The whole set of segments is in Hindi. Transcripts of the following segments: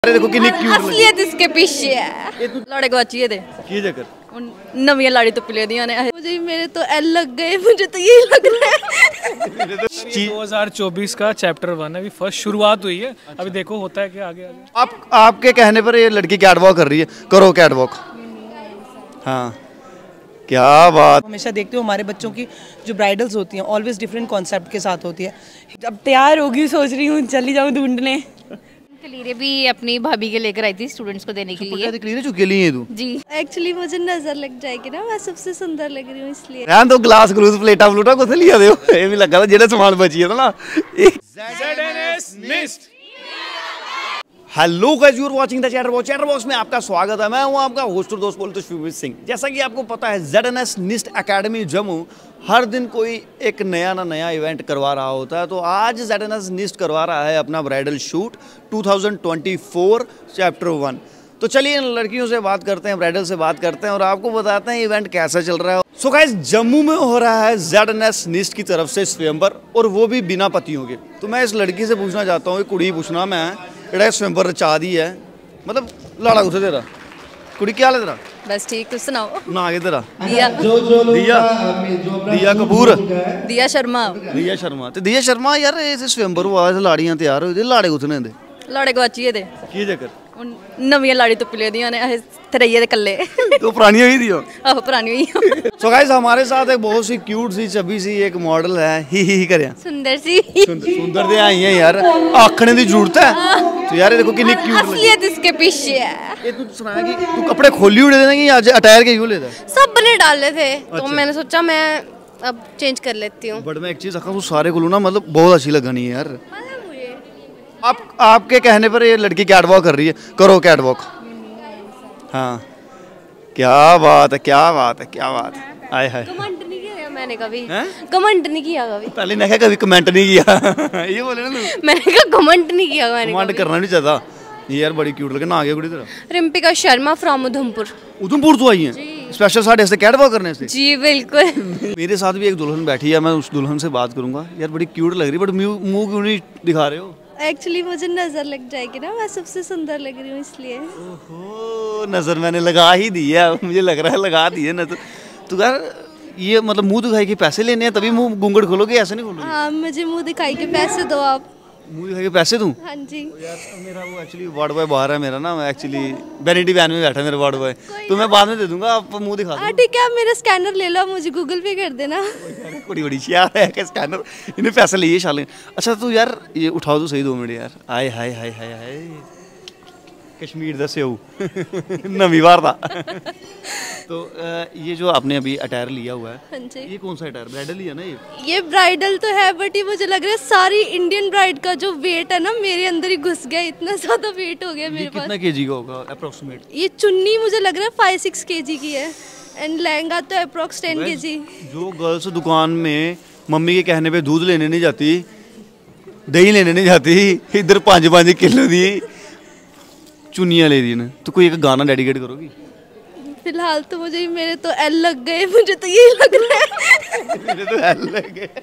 अरे देखो कितनी क्यूट असलियत इसके पीछे है। लाड़े गवाची दे की चक्कर नवी लाड़ी तो पिले दिया ने मुझे मेरे तो एल लग गए, मुझे तो ये लग रहा है। 2024 का चैप्टर 1 अभी फर्स्ट शुरुआत हुई है, अभी देखो होता है कि आगे आगे। आपके कहने पर ये लड़की कैट वॉक कर रही है, करो कैट वॉक। हाँ क्या बात। हमेशा देखते हो हमारे बच्चों की जो ब्राइडल्स होती हैं ऑलवेज डिफरेंट कॉन्सेप्ट के साथ होती है। जब तैयार होगी सोच रही हूँ चली जाऊँ ढूंढने। कलीरे भी अपनी भाभी के लेकर आई थी स्टूडेंट्स को देने के लिए। कलीरे चुके लिए तू जी एक्चुअली मुझे नजर लग जाएगी ना, मैं सबसे सुंदर लग रही हूँ इसलिए। रहन दो ग्लास ग्लूस प्लेटा प्लूटा कुछ लिया दे ये भी लगा था जेड़ा सामान बची है ना। Hello guys, you are watching the Chatter Box. Chatter Box में आपका स्वागत है। मैं हूं आपका होस्ट और दोस्त बोलते शुभजीत सिंह। जैसा कि आपको पता है ZNS निस्ट एकेडमी जम्मू हर दिन कोई एक नया इवेंट करवा रहा होता है। तो आज ZNS निस्ट करवा रहा है अपना ब्राइडल शूट 2024 चैप्टर 1। तो चलिए इन लड़कियों से बात करते हैं, ब्राइडल से बात करते हैं और आपको बताते हैं इवेंट कैसा चल रहा है। सो गाइस, जम्मू में हो रहा है ZNS निस्ट की तरफ से स्वयंवर, और वो भी बिना पतियों के। तो मैं इस लड़की से पूछना चाहता हूँ, कुड़ी पूछना मैं एड़ा स्वयंवर रचा दी है, मतलब लाड़ा कुछ तेरा कुड़ी क्या हाल है तेरा? बस ठीक, तुम सुनाओ। ना आगे तेरा दिया दिया कपूर दिया शर्मा ते दिया शर्मा यार इस स्वयंवर हुआ लाड़ियां तैयार होई लाड़े कुथने दे लाड़े गवाची दे की चक्कर नवी लाड़ी तो पिले दिया ने थरैये दे कल्ले। तो पुरानी हुई थी आहो पुरानी हुई। सो गाइस, हमारे साथ एक बहुत सी क्यूट सी चबी सी एक मॉडल है, ही करया सुंदर सी सुंदर दे आई है यार, आखने की जरूरत है। तो यार देखो कितनी क्यूट असलियत इसके पीछे है। ये तू सुना कि तू कपड़े खोली उड़े देना कि आज अटायर के क्यों लेता है? सब ने डाले थे तो मैंने सोचा मैं अब चेंज कर लेती हूँ। बट मैं एक चीज रखा, तू सारे को ना मतलब बहुत अच्छी लगा नहीं है यार। आपके कहने पर ये लड़की कैट वॉक कर रही है, करो कैट वॉक। हाँ क्या बात है, क्या बात है, क्या बात है। आय हाय कमेंट नहीं किया मैंने कभी, कमेंट नहीं किया कभी। पहले ने कभी कमेंट नहीं किया ये बोले ना तू। मैंने कहा कमेंट नहीं किया मैंने। कमेंट करना नहीं चाहता। ये यार बड़ी क्यूट लगे ना। आगे कुड़ी तेरा रिम्पिका शर्मा फ्रॉम उधमपुर। उधमपुर तो आई है स्पेशल साढ़े से कैट वॉक करने से? जी बिल्कुल। मेरे साथ भी एक दुल्हन बैठी है, मैं उस दुल्हन से बात करूंगा। यार बड़ी क्यूट लग रही है, बट मुंह क्यों नहीं दिखा रहे हो? एक्चुअली मुझे नजर लग जाएगी ना, मैं सबसे सुंदर लग रही हूँ इसलिए। ओहो, नजर मैंने लगा ही दी है, मुझे लग रहा है लगा दी है नजर। तो यार ये मतलब मुंह दिखाई के पैसे लेने हैं तभी मुंह घूंघट खोलोगे, ऐसे नहीं खोलोगे? हाँ मुझे मुंह दिखाई के पैसे दो आप। मुंह दिखाई के पैसे दूं? हाँ जी। यार मेरा वो एक्चुअली वार्ड बॉय बाहर है मेरा ना, मैं एक्चुअली वैनिटी वैन में बैठा है मेरा वार्ड बॉय, तो मैं बाद में दे दूंगा, आप मुंह दिखा दो। ठीक है, आप मेरा स्कैनर ले लो, मुझे गूगल पे कर देना। बड़ी बड़ी यार है क्या स्कैनर, इन्हें पैसे लिए शाले। अच्छा तो यार ये उठाओ तो सही 2 मिनट यार। आए हाय हाय हाय हाय कश्मीर दा सेऊ नवी बार था। तो ये जो आपने अभी अटायर लिया हुआ है, हाँ जी। ये कौन सा अटायर? ब्राइडल ही है ना ये ब्राइडल तो है, बट ये मुझे लग रहा है सारी इंडियन ब्राइड का जो वेट है ना मेरे अंदर ही घुस गया, इतना ज्यादा वेट हो गया मेरे पास। कितना केजी का होगा अप्रोक्सीमेट? ये चुन्नी मुझे लग रहा है 5-6 kg की है, एंड लहंगा तो अप्रोक्स 10 kg। जो गर्ल्स दुकान में मम्मी के कहने पे दूध लेने नहीं जाती, दही लेने नहीं जाती, इधर 5-5 किलो दी चुनिया ले दी ना, तो कोई एक गाना डेडिकेट करोगी? फिलहाल तो मुझे मेरे तो एल लग गए, मुझे तो यही लग रहा है। मेरे तो एल लग गए।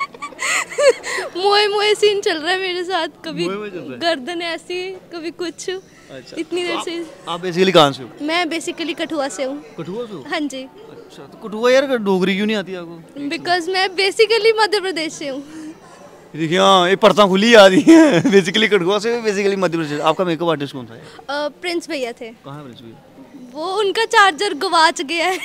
मोए सीन चल रहा है मेरे साथ, कभी गर्दन ऐसी कभी कुछ। अच्छा, इतनी देर से। आप बेसिकली कहाँ से हो? मैं बेसिकली कठुआ से हूँ। कठुआ से हो? हाँ जी। अच्छा तो कठुआ यार डोगरी क्यों नहीं आती आपको? बिकॉज मैं बेसिकली मध्य प्रदेश से हूँ। देखिए हाँ, ये पर्दा खुली आ रही है। बेसिकली कठुआ से, बेसिकली मध्य प्रदेश। आपका मेकअप आर्टिस्ट कौन सा है? प्रिंस भैया थे। कहाँ प्रिंस भैया? वो उनका चार्जर गवाच गया है।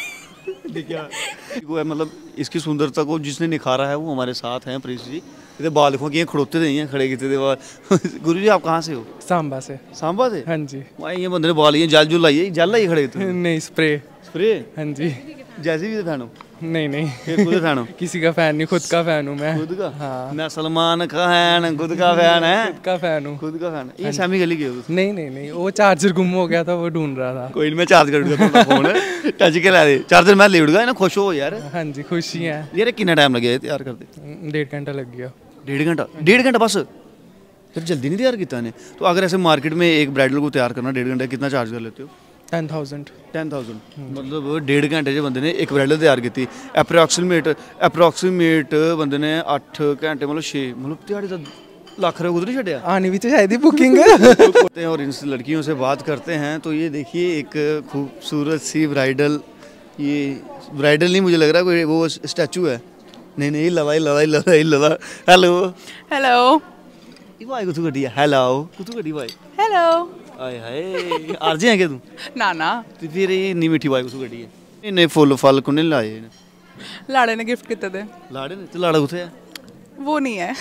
वो है मतलब इसकी सुंदरता को जिसने निखारा है वो हमारे साथ हैं प्रिंस जी। इधर बाल देखो कि खड़ोते नहीं हैं, खड़े कितने बाल। गुरु जी आप कहाँ से हो? सांबा से। सांबा से? हाँ जी। वहाँ ये बंदे ने बाल ये जल जुल लाइए, जल लाइए खड़े नहीं स्प्रे। स्प्रे? हाँ जी। जैसे भी फैन हो? नहीं खुद फैन हो? किसी का फैन नहीं, खुद का फैन हूँ मैं। खुद का? हाँ। मैं सलमान का फैन, खुद का फैन है। खुद का फैन हूँ। खुद का फैन। ये सैमी गली के हो? नहीं, वो चार्जर गुम हो गया था, वो ढूंढ रहा था। कोई नहीं, मैं चार्ज कर दूंगा फोन टच के ला दे, चार्जर मैं ले उड़गा ना, खुश हो यार। हाँ जी खुशी है। यार कितना टाइम लगे तैयार करते? 1.5 घंटा लग गया। 1.5 घंटा बस? फिर जल्दी नहीं तैयार किया ने? तो अगर ऐसे मार्केट में एक ब्राइडल को तैयार करना 1.5 घंटा, कितना चार्ज कर लेते हो? 10,000। मतलब 1.5 घंटे जो बंदे ने एक ब्राइडल तैयार की, अप्रोक्सीमेट बंदे ने 8 घंटे मतलब 6 मतलब दिहाड़ी लाख रुपये उधर ही छड़िया आनी भी तो शायद ही बुकिंग होते हैं और इन लड़कियों से बात करते हैं। तो ये देखिए एक खूबसूरत सी ब्राइडल, ये ब्राइडल नहीं मुझे लग रहा कोई वो स्टैचू है। नहीं लवा हेलो हेलो भाई कुछ गड्डी है। हेलो कुछ गड्डी भाई हेलो आए हाय आरजे हैं क्या तू? ना तो फिर ये नी मिठी भाई कुछ गड्डी है। इन्हें फुल फल कुने लाए लाड़े ने गिफ्ट किते थे। लाड़े ने? तो लाड़ा कुछ है वो नहीं है।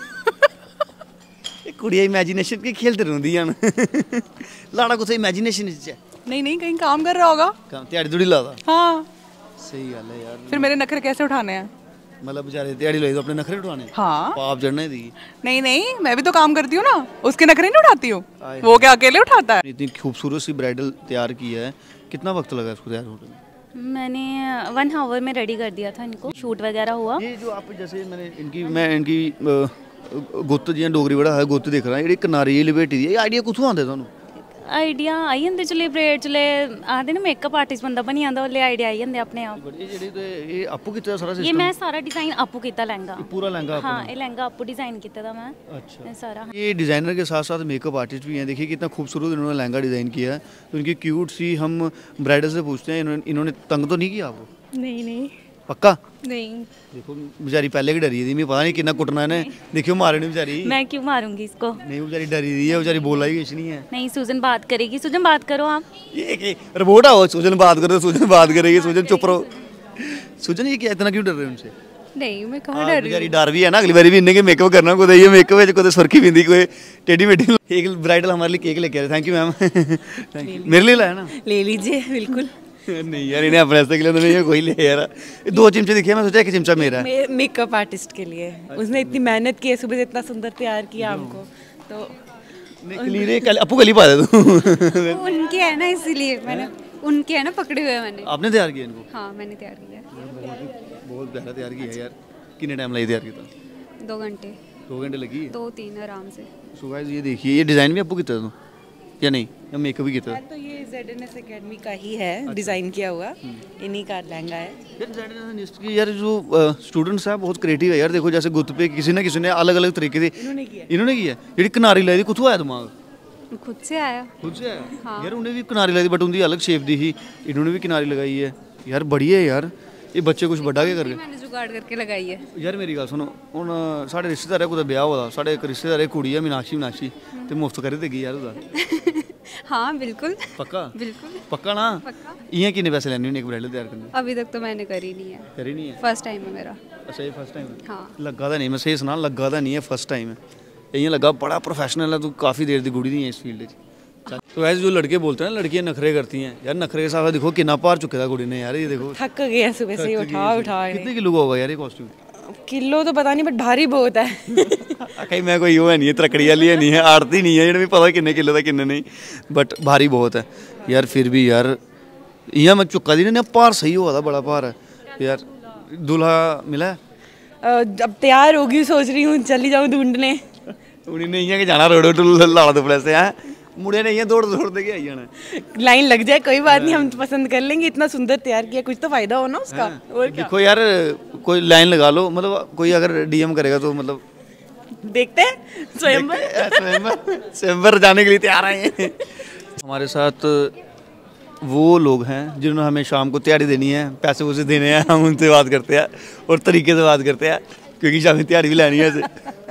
कुड़िया इमेजिनेशन के खेलते रहती हैं लाड़ा कुछ इमेजिनेशन नहीं कहीं काम कर रहा होगा। काम त्याड़ी थोड़ी लादा। हाँ सही गल है यार। फिर मेरे नखरे कैसे उठाने हैं? मतलब बेचारे त्याड़ी लाई तो अपने नखरे उठाने। हाँ पाप जड़ने दी। नहीं मैं भी तो काम करती हूँ ना, उसके नखरे नहीं उठाती हूँ। वो क्या अकेले उठाता है? इतनी खूबसूरत सी ब्राइडल तैयार की है, कितना वक्त लगा इसको तैयार होने में? मैंने 1 आवर में रेडी कर दिया था इनको, शूट वगैरह हुआ। ये जो आप जैसे मैं इनकी गुत्त जियां डोगरी बड़ा है गुत्त दिख रहा है, ਜਿਹੜੀ ਕਿਨਾਰੀ ਲਪੇਟੀ ਦੀ ਇਹ ਆਈਡੀਆ ਕਿੱਥੋਂ ਆਉਂਦਾ ਤੁਹਾਨੂੰ? आइडिया आई जंदे चले ब्रेड चले आते ना मेकअप आर्टिस्ट बंदा बनी आंदा ओले आइडिया आई जंदे अपने आप। ये ਜਿਹੜੀ ਤੇ ਇਹ ਆਪੂ ਕੀਤਾ ਸਾਰਾ ये सिस्टम? मैं सारा डिजाइन आपू कीता लहंगा। पूरा लहंगा हाँ ये लहंगा आपू डिजाइन कीता था मैं। अच्छा। ये सारा ये डिज़ाइनर के साथ साथ मेकअप आर्टिस्ट भी हैं। देखिए कितना खूबसूरत इन्होंने लहंगा डिज़ाइन किया है। तो इनकी क्यूट सी हम ब्राइडल से पूछते हैं, इन्होंने तंग तो नहीं किया आपको? नहीं पक्का? नहीं देखो बेचारी पहले की डरी थी, मैं पता नहीं कितना कुटना है देखियो मारे नहीं बेचारी। मैं क्यों मारूंगी इसको? नहीं बेचारी डरी थी है, बेचारी बोला ही कुछ नहीं है। नहीं सुजन बात करेगी, सुजन बात करो आप। ये रिपोर्ट आओ सुजन बात करो, सुजन बात करेगी, सुजन चुप रहो। सुजन ये क्या इतना क्यों डर रहे हो उनसे? नहीं मैं कहाँ डर रही बेचारी डर भी है ना, अगली बारी भी इन्हें के मेकअप करना को ये मेकअप है को सुर्खी बिंदी कोई टेढ़ी मेढ़ी। एक ब्राइडल हमारे लिए केक लेके आ रहे। Thank you ma'am. मेरे लिए लाया ना? ले लीजिए बिल्कुल। नहीं यार इन्हें अपने रास्ते के लिए तो नहीं है कोई ले यार। 2 चिमचे दिखे, मैं सोचा 1 चिमचा मेरा है। मेकअप आर्टिस्ट के लिए उसने इतनी मेहनत की है, सुबह से इतना सुंदर तैयार किया हमको। तो अपू कल ही पा दे तू। उनके है ना इसीलिए मैंने उनके है ना पकड़े हुए मैंने। आपने तैयार किया इनको? हाँ मैंने तैयार किया। बहुत प्यारा तैयार किया यार। कितने टाइम लगे तैयार किया? 2 घंटे 2 घंटे लगी? 2-3 आराम से। सो गाइस ये देखिए ये डिज़ाइन भी आपको कितना था या नहीं, या मेकअप भी कितना? तो ये ZNS एकेडमी का ही है, डिज़ाइन किया हुआ इन्हीं का लहंगा है। यार जो स्टूडेंट्स है बहुत क्रिएटिव है यार। देखो जैसे गुत्त पे किसी ने अलग अलग तरीके से इन्होंने किया। ਜਿਹੜੀ ਕਿਨਾਰੀ ਲਾਈ ਦੀ ਕਿੱਥੋਂ ਆਇਆ ਦਿਮਾਗ? खुद से आया। खुद से आया? हाँ। यार उन्हें भी किनारी लाई बट उनकी अलग शेप दी थी, इन्होंने भी किनारी लगाई है यार। बढ़िया है यार। ये बच्चे कुछ बड़ा के कर गए। मैंने जुगाड़ करके लगाई है। यार मेरी गल सुनो हुन साढ़े रिश्तेदार कुछ ब्याह होदा, साढ़े एक रिश्तेदार कुड़ी है मीनाक्षी ते मुफ्त कर देगी यार उदा। हाँ बिल्कुल। पक्का? बिल्कुल पक्का ना? इयां कितने पैसे लेने होने एक ब्राइडल तैयार करने? अभी तक तो मैंने करी नहीं है। करी नहीं है? फर्स्ट टाइम है मेरा। अच्छा ये फर्स्ट टाइम है? हाँ। लगा नहीं, मैं सही सुना लगा नहीं है, फर्स्ट टाइम है। इयां लगा बड़ा प्रोफेशनल है, तू काफ़ी देर की गुड़ी दी है इस फील्ड में। तो ऐसे जो लड़के बोलते हैं ना लड़कियां नखरे करती हैं यार, नखरे के साथ देखो कितना पार चुके था कुड़ी ने यार। ये देखो थक गया सुबह से उठा कितने किलो का होगा यार ये कॉस्ट्यूम? किलो तो पता नहीं बट भारी बहुत है। कहीं मैं कोई वो है नहीं है तरकड़ी वाली है नहीं है, आड़ती नहीं है, जिन्हें भी पता किन्ने किलो था किन्ने नहीं, बट भारी बहुत है यार। फिर भी यार इं मैं चुका दी ना भार सही हुआ था, बड़ा भार है यार। दूल्हा मिला है? जब तैयार होगी सोच रही हूँ चली जाऊँ ढूंढने। उन्हें इं कि जाना रोड लाड़ा दुपड़े से है मुड़े नहीं है, दौड़ के आई जाना। लाइन लग जाए कोई बात नहीं, हम पसंद कर लेंगे। इतना सुंदर तैयार किया, कुछ तो फायदा हो ना उसका। और क्या? देखो यार कोई लाइन लगा लो, मतलब कोई अगर डीएम करेगा तो मतलब देखते हैं स्वयंवर जाने के लिए तैयार आए हैं। हमारे साथ वो लोग हैं जिन्होंने हमें शाम को तैयारी देनी है, पैसे वैसे देने हैं, हम उनसे बात करते हैं और तरीके से बात करते हैं क्योंकि शाम तैयारी भी लेनी है।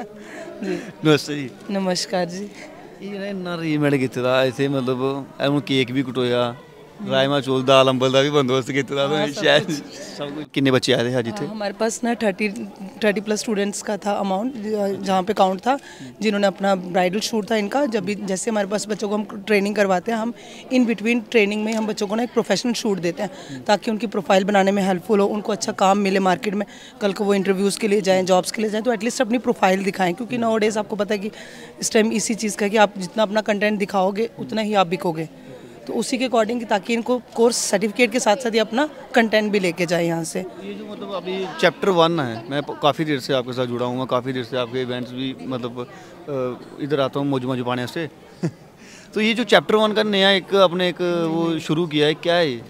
नमस्ते जी। नमस्कार जी। ये इन्ना रीमेड कीते दा इत्थे, मतलब हूँ केक भी कटोया, राजमा चौल दाल अंबल का भी बंदोबस्त किया था। शायद सब कुछ। कितने बच्चे आए थे आज इतने? हमारे पास ना 30+ स्टूडेंट्स का था अमाउंट, जहाँ पे काउंट था, जिन्होंने अपना ब्राइडल शूट था इनका। जब भी जैसे हमारे पास बच्चों को हम ट्रेनिंग करवाते हैं, हम इन बिटवीन ट्रेनिंग में हम बच्चों को ना एक प्रोफेशनल शूट देते हैं ताकि उनकी प्रोफाइल बनाने में हेल्पफुल हो, उनको अच्छा काम मिले मार्केट में, कल को वो इंटरव्यूज़ के लिए जाएँ, जॉब्स के लिए जाएँ, तो एटलीस्ट अपनी प्रोफाइल दिखाएँ। क्योंकि नाउ डेज़ आपको पता है कि इस टाइम इसी चीज़ का कि आप जितना अपना कंटेंट दिखाओगे उतना ही आप बिकोगे। तो उसी के अकॉर्डिंग ताकि इनको कोर्स सर्टिफिकेट के साथ साथ ये अपना कंटेंट भी लेके जाए यहाँ से। ये जो मतलब अभी चैप्टर 1 है, मैं काफ़ी देर से आपके साथ जुड़ा हूँ, काफ़ी देर से आपके इवेंट्स भी मतलब इधर आता हूँ मौजू पाने से। तो ये जो चैप्टर 1 का नया एक अपने एक वो शुरू किया है, क्या है ये?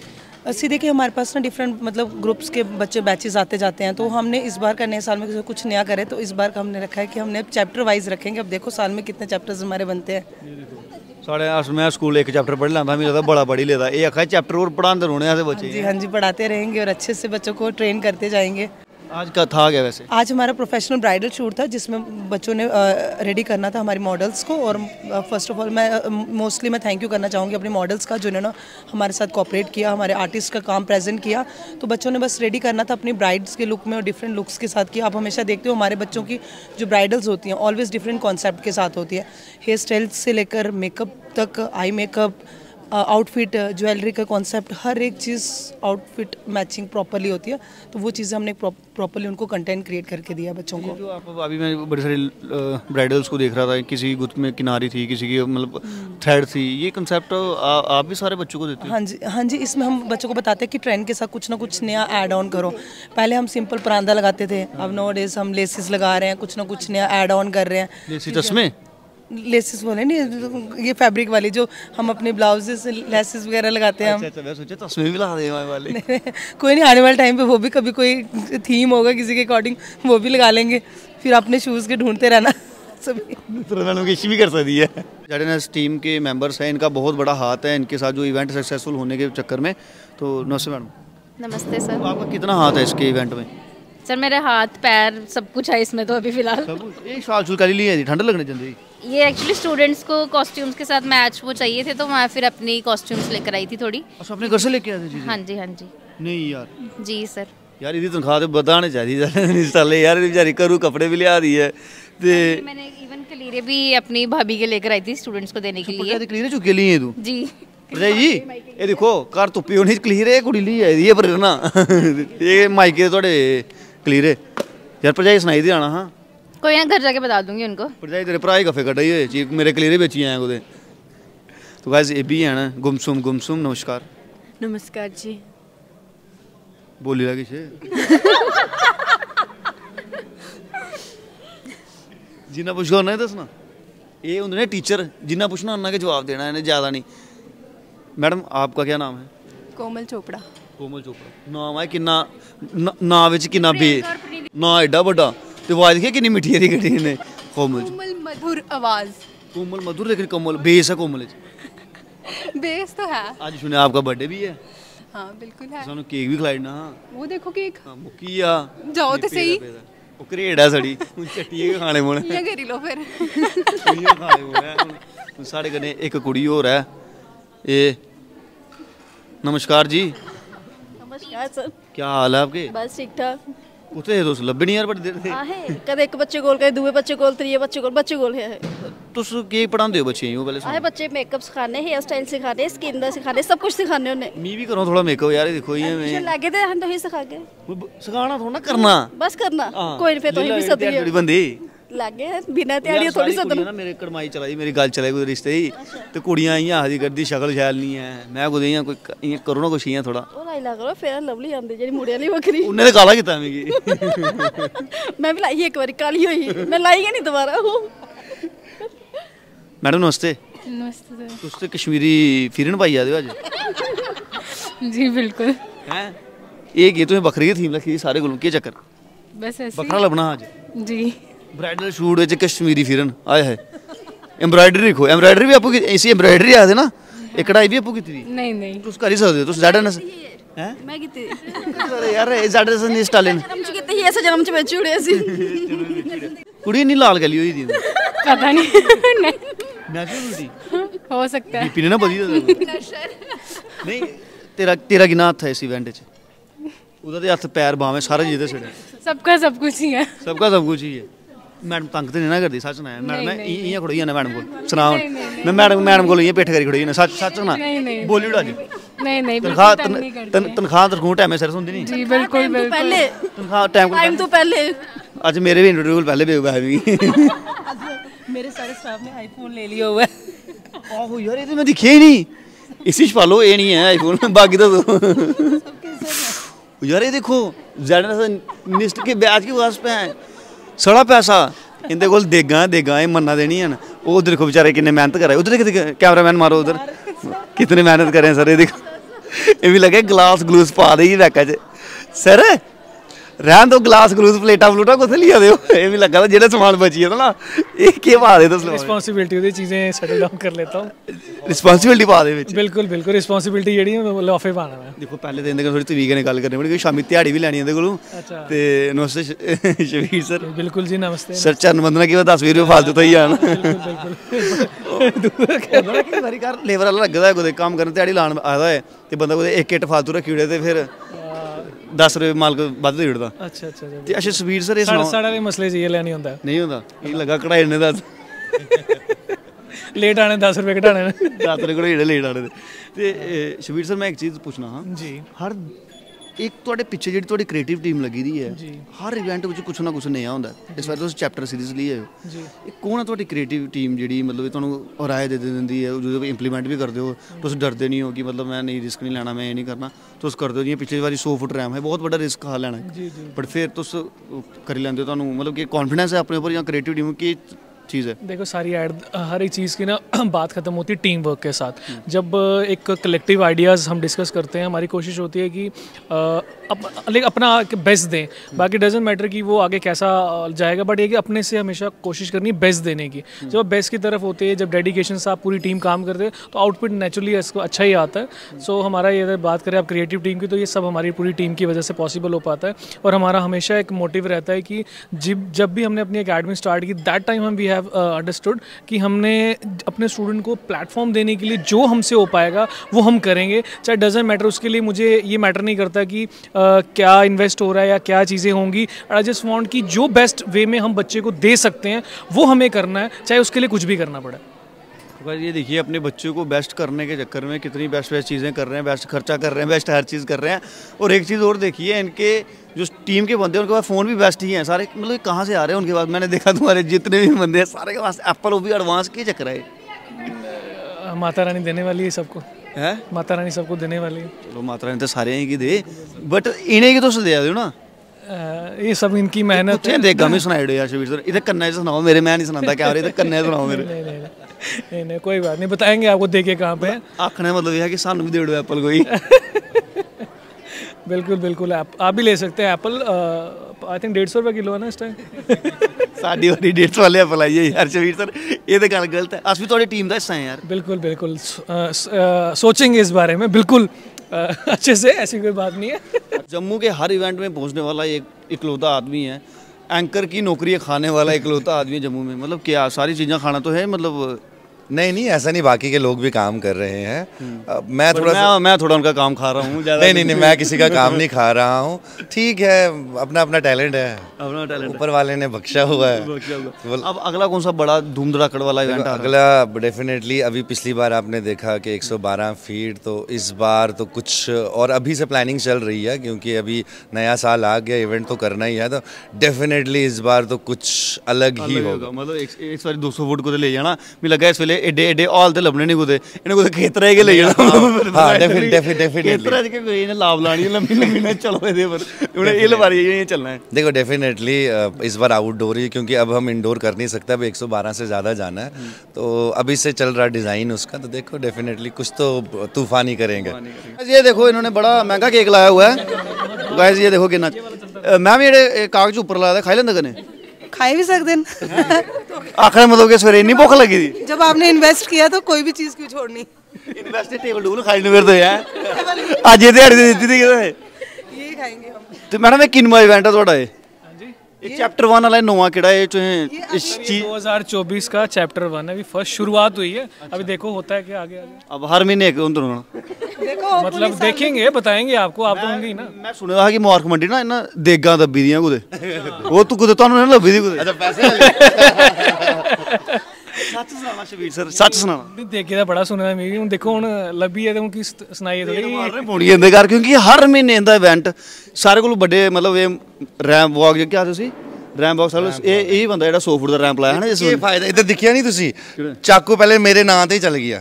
सीधे कि हमारे पास ना डिफरेंट मतलब ग्रुप्स के बच्चे बैचेस आते जाते हैं, तो हमने इस बार का नए साल में कुछ नया करे, तो इस बार का हमने रखा है कि हमने चैप्टर वाइज रखेंगे। अब देखो साल में कितने चैप्टर्स हमारे बनते हैं। साढ़े मैं स्कूल एक चैप्टर पढ़ लाता, मुझे लगता बड़ा पढ़ ही लेता, ये आखा चैप्टर और पढ़ाते रहने ऐसे बच्चे। जी हाँ जी, पढ़ाते रहेंगे और अच्छे से बच्चों को ट्रेन करते जाएंगे। आज का था क्या वैसे? आज हमारा प्रोफेशनल ब्राइडल शूट था जिसमें बच्चों ने रेडी करना था हमारी मॉडल्स को। और फर्स्ट ऑफ ऑल मैं थैंक यू करना चाहूँगी अपने मॉडल्स का, जिन्होंने हमारे साथ कोऑपरेट किया, हमारे आर्टिस्ट का काम प्रेजेंट किया। तो बच्चों ने बस रेडी करना था अपनी ब्राइड्स के लुक में और डिफरेंट लुक्स के साथ किया। आप हमेशा देखते हो हमारे बच्चों की जो ब्राइडल्स होती हैं ऑलवेज डिफरेंट कॉन्सेप्ट के साथ होती है, हेयर स्टाइल से लेकर मेकअप तक, आई मेकअप, आउटफिट, ज्वेलरी का कॉन्सेप्ट, हर एक चीज़ आउटफिट मैचिंग प्रॉपरली होती है। तो वो चीज़ें हमने प्रॉपरली उनको कंटेंट क्रिएट करके दिया बच्चों को। जो आप अभी मैं बड़े सारे ब्राइडल्स को देख रहा था, किसी गुत में किनारी थी, किसी की मतलब थ्रेड थी, ये कंसेप्ट आप भी सारे बच्चों को देते हैं? हाँ जी, इसमें हम बच्चों को बताते हैं कि ट्रेंड के साथ कुछ ना कुछ नया ऐड ऑन करो। पहले हम सिंपल परांदा लगाते थे, अब नो डेज हम लेसिस लगा रहे हैं, कुछ ना कुछ नया ऐड ऑन कर रहे हैं। लेसिस बोले नहीं, ये फैब्रिक वाली जो हम अपने ब्लाउजेस लेसिस वगैरह लगाते हैं हम। अच्छा, मैं सोचा तस्वीर भी लगा दे वाले। कोई नहीं, आने वाले टाइम पे वो भी कभी कोई थीम होगा किसी के अकॉर्डिंग वो भी लगा लेंगे, फिर अपने शूज़ के ढूंढते रहना सभी। भी कर सकती है। ZNS टीम के मेंबर्स हैं, इनका बहुत बड़ा हाथ है इनके साथ जो इवेंट सक्सेसफुल होने के चक्कर में। तो नमस्ते मैडम। नमस्ते सर। आपका कितना हाथ है इसके इवेंट में? सर मेरे हाथ पैर सब कुछ है इसमें तो अभी फिलहाल। एक साल शुरू कर लिए, ठंड लगने जल्दी। ये एक्चुअली स्टूडेंट्स को कॉस्ट्यूम्स के साथ मैच वो चाहिए थे, तो मैं फिर अपनी कॉस्ट्यूम्स लेकर आई थी थोड़ी। अच्छा, अपने घर से लेके आए थे चीजें? हाँ जी, हाँ जी। नहीं यार। जी सर। यार इसकी तनख्वाह तो बताने चाहिए यार, बेचारी करू कपड़े भी लिया दी है। मैंने इवन कलीरे भी अपनी भाभी के लेकर आई थी स्टूडेंट्स को देने के लिए। कलीरे चुके लिए तू? जी भरजाई जी, ये देखो घर धुप्पी होनी कलीरे कुड़ी ली है ये पर ना ये माइके थोड़े कलीरे। यार भरजाई सनाई दी आना। हाँ कोई ना, घर जाके बता दूंगी उनको। भरजाई तेरे भरा ही कफे कटा ही होए मेरे कलीरे बेची आए कुछ। तो गाइस ये भी है ना, गुमसुम नमस्कार। नमस्कार जी। बोली लगी छे जिन्ना पुछगा उन्ना ही दसना। ये होंगे टीचर, जिन्ना पूछना उन्ना के जवाब देना, इन्हें ज़्यादा नहीं। मैडम आपका क्या नाम है? कोमल चोपड़ा। कोमल चोपड़ा नाम है, किन्ना ना विच किन्ना बे ना एडा बड़ा, तो आवाज देखिए किन्नी मिठी है गड्डी ने। कोमल मधुर आवाज। कोमल मधुर, लेकिन कोमल बेस है। कोमल बेस तो है। आज सुने आपका बर्थडे भी है। हाँ बिल्कुल है। सानू केक भी खिलाई ना। वो देखो केक। हां मुक्की आ जाओ तो सही। वो करेड़ है सड़ी चट्टी के खाने मोने ये करी लो फिर। ये खाने मोने। साढ़े कने एक कुड़ी और है। ये नमस्कार जी। नमस्कार सर। क्या हाल है आपके? बस ठीक ठाक। कुत्ते तुस लब्भे नहीं यार बड़े देर से। आहे कदे एक बच्चे कोल कदे दूए बच्चे कोल त्रिये बच्चे कोल है। तुस केक पढ़ांदे हो बच्चे यूं पहले? आहे बच्चे मेकअप सिखाने, हेयर स्टाइल सिखाने, स्किन दा सिखाने, सब कुछ सिखाने होने। मी भी करो थोड़ा मेकअप यार, ये देखो ये मैं लागे ते हम तो ही सिखा के सिखाना थोड़ा ना करना, बस करना। कोई नहीं, फिर तो ही भी सदी है बंदी लागे बिना तैयारी थोड़ी सदन ना। मेरे कड़माई चलाई, मेरी गल चलाई कोई रिश्ते ही, ते कुड़ियां इयां आखदी करदी शक्ल शैल नहीं है। मैं कोई इयां कोई इयां करो ना कुछ इयां थोड़ा। ओ लाई ला करो, फेयर लवली आंदी जेडी मुड़े वाली बकरी। उन्ने ते काला कीता मिगी। मैं भी लाई एक बार काली होई, मैं लाई गई नहीं दोबारा। मैडम नमस्ते। नमस्ते सर। तुस ते कश्मीरी फिरन पाई आदे हो अज? जी बिल्कुल। हैं ये की तुसें बकरी दी थीम रखी दी सारे कोलों, केह् चक्कर? बस ऐसे बकरा लब्भना अज? जी। ब्राइडल शूट विच कश्मीरी फिरन आए है। एम्ब्रॉयडरी देखो, एम्ब्रॉयडरी भी आपको इसी एम्ब्रॉयडरी आखदे ना। एक कढ़ाई भी आपको कीती दी? नहीं तुस कर ही सकदे हो। तुस ZNS हैं? मैं कीती अरे यार ZNS ने स्टालिन जन्म च कीती ही, ऐसे जन्म च बेच उड़े सी। कुड़ी नहीं लाल गली हुई थी। पता नहीं। नेचुरल थी, हो सकता है। बीपी ने ना बधी नहीं। तेरा किन्ना हत्थ है इस इवेंट च? ਉਹਦਾ ਤੇ ਹੱਥ ਪੈਰ ਬਾਵੇਂ ਸਾਰੇ ਜਿਹਦੇ ਸਿੜੇ सबका सब कुछ ही है। सबका सब कुछ ही है। मैडम तंग तो नहीं ना करती? सच ना है मैडम? मैं इयां खड़ोई जाना मैडम को सुनाओ। मैं मैडम को इयां पिट्ठ करी खड़ोई जाना। सच ना बोली उड़ा जी। नहीं तनख्वाह तनख्वाह टाइम सिर होंदी नहीं? जी बिल्कुल बिल्कुल। पहले तनख्वाह टाइम तो पहले आज मेरे भी इंटरव्यू पहले बेवकूफ है। मेरे सारे स्टाफ ने आईफोन ले लिया हुआ है। आहो यार, ये तो मैं दिखे ही नहीं। इसी च पालो, ये नहीं है आईफोन, बाकी तो यार ये देखो ZNS निस्ट के ब्याज के वास पे है सड़ा पैसा इंदे कोल देगा ये मन्ना देनी है ना। वो उधर देखो बेचारे कितने मेहनत कर रहे हैं। उधर कैमरा मैन मारो, उधर कितने मेहनत कर रहे हैं सर। ये देखो ਇਹ ਵੀ ਲੱਗੇ ਗਲਾਸ ਗਲੂਸ ਪਾ ਦੇਗੀ ਬੈਕਾਂ 'ਚ ਸਰ रहन दो गिलास ग्लूस प्लेटा प्लूटा कुछ लिया दो ये भी लगा था जेड़ा सामान बची है ना ये के पा दे दो रिस्पांसिबिलिटी होती चीजें सेटल डाउन कर लेता हूं रिस्पांसिबिलिटी पा दे विच बिल्कुल बिल्कुल रिस्पांसिबिलिटी जेडी है मैं लॉफे पाना मैं देखो पहले दिन थोड़ी तरीके ने गल करनी पड़ी शामी दिहाड़ी भी लैनी इंदे कोलों ते नमस्ते शबीर सर बिल्कुल जी नमस्ते सर चरण वंदना की 10-20 रुपए फालतू तो ही आना बिल्कुल कई बारी घर लेबर वाला लगदा है कोई काम करन दिहाड़ी लाण आदा है ते बंदा कोई एक इट फालतू रखी उड़े ते फिर 10 रुपए मालक ਵੱਧ ਦੇ ਉੜਦਾ अच्छा अच्छा ਤੇ ਅੱਛਾ ਸਵੀਰ ਸਰ ਇਹ ਸੁਣਾਓ ਸਾਡਾ ਵੀ ਮਸਲੇ ਜੀ ਇਹ ਲੈਣੀ ਹੁੰਦਾ ਨਹੀਂ ਹੁੰਦਾ ਇਹ ਲੱਗਾ ਕਢਾਈ ਨੇ 10 ਲੇਟ ਆਣੇ 10 ਰੁਪਏ ਘਟਾਣੇ ਨੇ 10 ਰੁਪਏ ਕਢਾਈ ਲੇਟ ਆਣੇ ਤੇ ਸ਼ਬੀਰ ਸਰ ਮੈਂ ਇੱਕ ਚੀਜ਼ ਪੁੱਛਣਾ ਹਾਂ ਜੀ ਹਰ ਇੱਕ ਤੁਹਾਡੇ ਪਿੱਛੇ ਜਿਹੜੀ ਤੁਹਾਡੀ ਕ੍ਰੀਏਟਿਵ ਟੀਮ ਲੱਗੀ ਦੀ ਹੈ ਹਰ ਇਵੈਂਟ ਵਿੱਚ ਕੁਛ ਨਾ ਕੁਛ ਨਵਾਂ ਹੁੰਦਾ ਇਸ ਵਾਰ ਤੁਸੀਂ ਚੈਪਟਰ ਸੀਰੀਜ਼ ਲਈ ਆਏ ਹੋ ਜੀ ਇਹ ਕੌਣ ਹੈ ਤੁਹਾਡੀ ਕ੍ਰੀਏਟਿਵ ਟੀਮ ਜਿਹੜੀ ਮਤਲਬ ਤੁਹਾਨੂੰ ਰਾਏ ਦੇ ਦਿੰਦੀ ਹੈ ਜਦੋਂ ਇੰਪਲੀਮੈਂਟ ਵੀ ਕਰਦੇ ਹੋ ਤੁਸੀਂ ਡਰਦੇ ਨਹੀਂ ਹੋ ਕਿ ਮਤਲਬ ਮੈਂ ਨਹੀਂ ਰਿਸਕ ਨਹੀਂ ਲੈਣਾ ਮੈਂ ਇਹ ਨਹੀਂ ਕਰਨਾ ਤੁਸੀਂ ਕਰਦੇ ਹੋ ਜਿਵੇਂ ਪਿਛਲੀ ਵਾਰੀ 100 ਫੁੱਟ ਰੈਮ ਹੈ ਬਹੁਤ ਵੱਡਾ ਰਿਸਕ ਆ ਲੈਣਾ ਜੀ ਜੀ ਬਟ ਫਿਰ ਤੁਸੀਂ ਕਰੀ ਲੈਂਦੇ ਹੋ ਤੁਹਾਨੂੰ मतलब कि कॉन्फिडेंस है अपने ऊपर या क्रिएटिव टीम की चीज़ है देखो सारी हर एक चीज़ की ना बात ख़त्म होती है टीम वर्क के साथ जब एक कलेक्टिव आइडियाज़ हम डिस्कस करते हैं हमारी कोशिश होती है कि अपना बेस्ट दें बाकी डजेंट मैटर कि वो आगे कैसा जाएगा बट ये कि अपने से हमेशा कोशिश करनी बेस्ट देने की जब आप बेस्ट की तरफ होते हैं जब डेडिकेशन से आप पूरी टीम काम करते हैं तो आउटपुट नेचुरली इसको अच्छा ही आता है सो हमारा ये अगर बात करें आप क्रिएटिव टीम की तो ये सब हमारी पूरी टीम की वजह से पॉसिबल हो पाता है और हमारा हमेशा एक मोटिव रहता है कि जब भी हमने अपनी अकेडमी स्टार्ट की दैट टाइम हम वी अंडरस्टूड कि हमने अपने स्टूडेंट को प्लेटफॉर्म देने के लिए जो हमसे हो पाएगा वो हम करेंगे चाहे डजेंट मैटर उसके लिए मुझे ये मैटर नहीं करता कि क्या इन्वेस्ट हो रहा है या क्या चीज़ें होंगी आई जस्ट वांट कि जो बेस्ट वे में हम बच्चे को दे सकते हैं वो हमें करना है चाहे उसके लिए कुछ भी करना पड़े भाई ये देखिए अपने बच्चों को बेस्ट करने के चक्कर में कितनी बेस्ट चीज़ें कर रहे हैं बेस्ट खर्चा कर रहे हैं बेस्ट हर चीज़ कर रहे हैं और एक चीज़ और देखिए इनके जो टीम के बंदे हैं उनके पास फ़ोन भी बेस्ट ही हैं सारे मतलब कहाँ से आ रहे हैं उनके पास मैंने देखा तुम्हारे जितने भी बंदे हैं सारे के पास एप्पल वो भी एडवांस के चक्कर है माता रानी देने वाली है सबको है माता रानी सबको देने वाली है चलो माता रानी तो सारे ही की दे बट इन्हें की तो दे दो ना ये सब इनकी मेहनत है देख गम ही सुनाई दो यार शबीर सर इधर कन्ने सुनाओ मेरे मैं नहीं सुनाता क्या इधर कन्ने सुनाओ मेरे नहीं कोई बात नहीं बताएंगे आपको देखे कहाँ पे आखने मतलब यह है कि सानू भी दे दो एप्पल कोई बिल्कुल बिल्कुल आप भी ले सकते हैं एप्पल आई थिंक 150 रुपये किलो है ना इस टाइम साड़ी वाली 150 वाले एप्पल आई है यार शबीर सर ये तो गल गलत है अस भी थोड़ी टीम का हिस्सा है यार बिल्कुल बिल्कुल सोचेंगे इस बारे में बिल्कुल अच्छे से ऐसी कोई बात नहीं है जम्मू के हर इवेंट में पहुंचने वाला एक इकलौता आदमी है एंकर की नौकरी खाने वाला इकलौता आदमी है जम्मू में मतलब क्या सारी चीज़ें खाना तो है मतलब नहीं ऐसा नहीं बाकी के लोग भी काम कर रहे हैं मैं थोड़ा उनका काम खा रहा हूँ नहीं मैं किसी का काम नहीं खा रहा हूँ ठीक है अपना टैलेंट है अपना टैलेंट ऊपर वाले ने बख्शा हुआ है अब अगला कौन सा बड़ा धूम धड़ाकड़ वाला इवेंट अगला डेफिनेटली अभी पिछली बार आपने देखा कि 112 फीट तो इस बार तो कुछ और अभी से प्लानिंग चल रही है क्योंकि अभी नया साल आ गया इवेंट तो करना ही है तो डेफिनेटली इस बार तो कुछ अलग ही होगा मतलब इस बार 200 फुट को ले जाना भी लगा इस वे एडे एडे ऑल ते लभने नहीं कुते इन्हें कुते खेतरा के ले जाना हां डेफिनेटली खेतरा के कोई ने लाभ लानी लंबी लंबी ने चलो इधर पर उन्हें ये लबारी ये चलना है देखो डेफिनेटली इस बार आउटडोर ही क्योंकि अब हम इंडोर कर नहीं सकते अब 112 से ज़्यादा जाना है तो अभी से चल रहा डिज़ाइन उसका तो देखो डेफिनेटली कुछ तो तूफान ही करेंगे ये देखो इन्होंने बड़ा महंगा केक लाया हुआ है गाइस ये देखो कितना मैं भी ये कागज ऊपर लाया था खाई लेंदे कने खाए भी सकते हैं आखिर मतलब कि सवेरे इतनी भूख लगी थी जब आपने इन्वेस्ट किया तो कोई भी चीज़ क्यों छोड़नी इन्वेस्ट टेबल टूबल खाई नहीं फिरते यार आज ये दिहाड़ी दी थी यही खाएंगे हम तो मैडम ये किनवा इवेंट है थोड़ा ये चैप्टर 1 वाला नवा केड़ा है जो इस चीज 2024 का चैप्टर 1 है अभी फर्स्ट शुरुआत हुई है अभी देखो होता है क्या आगे अब हर महीने एक उन देखो मतलब देखेंगे बताएंगे आपको आप तो होंगे ना मैं सुने था कि मुबारक मंडी ना इन्ना देगा दब्बी दियां कुते वो तू कुते तानू ना लब्बी दी कुते अच्छा पैसे सच सुनाना शबीर सर सच सुनाना देखे दा बड़ा सुने दा मैं हुन देखो हुन लब्बी है ते हुन की सुनाई थोड़ी मारने पौनी इंदे घर क्योंकि हर महीने इंदा इवेंट सारे कोल बड़े मतलब ये रैंप वॉक जो क्या तुसी रैंप वॉक साल यही बंदा जेड़ा 100 फुट दा रैंप लाया है ना ये फायदा इधर दिखिया नहीं तुसी चाकू पहले मेरे नाम ते ही चल गया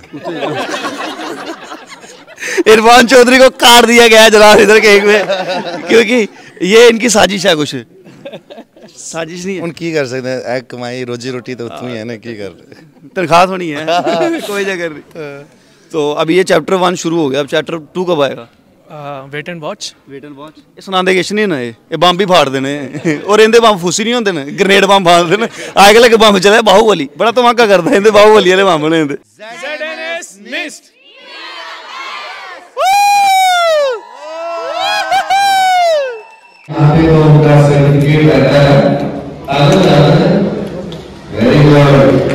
इरफान चौधरी को काट दिया गया जनाब इधर केक में क्योंकि ये इनकी साजिश है कुछ साजिश नहीं है उनकी कर सकते हैं कमाई रोजी रोटी तो उतनी है ना की कर तनख्वाह थोड़ी है कोई जगह नहीं तो अब ये चैप्टर 1 शुरू हो गया, अब चैप्टर 2 कब आएगा? Wait and watch. Wait and watch. ये सुनांदे किश नहीं ना, ये बंब ही फाड़ देने और इनदे बंब फुसी नहीं होंदे ने, ग्रेनेड बंब फाड़ देने। अगले के बंब चला बाहुबली, बड़ा धमाका करदा इनदे बाहुबली वाले बंब ने इनदे। ZNS NIST। यहाँ पे तो उनका सर्टिफिकेट रहता है, आनंद वेरी गुड।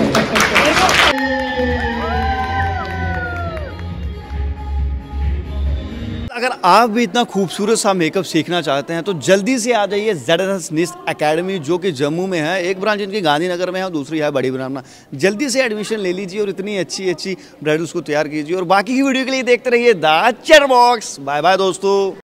अगर आप भी इतना खूबसूरत सा मेकअप सीखना चाहते हैं तो जल्दी से आ जाइए ZNS NIST एकेडमी, जो कि जम्मू में है। एक ब्रांच इनकी गांधीनगर में है और दूसरी है बड़ी ब्राह्मणा। जल्दी से एडमिशन ले लीजिए और इतनी अच्छी अच्छी ब्राइडल्स को तैयार कीजिए। और बाकी की वीडियो के लिए देखते रहिए द चैटबॉक्स। बाय बाय दोस्तों।